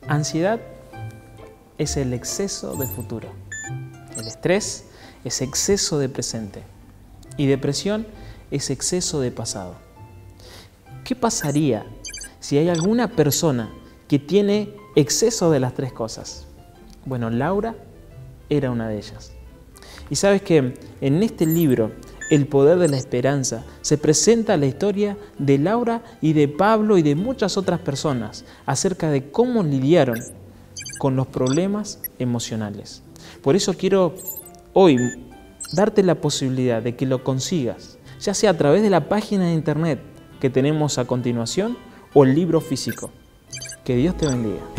Ansiedad es el exceso de futuro. El estrés es exceso de presente. Y depresión es exceso de pasado. ¿Qué pasaría si hay alguna persona que tiene exceso de las tres cosas? Bueno, Laura era una de ellas. Y sabes que en este libro, El poder de la esperanza, se presenta la historia de Laura y de Pablo y de muchas otras personas acerca de cómo lidiaron con los problemas emocionales. Por eso quiero hoy darte la posibilidad de que lo consigas, ya sea a través de la página de internet que tenemos a continuación o el libro físico. Que Dios te bendiga.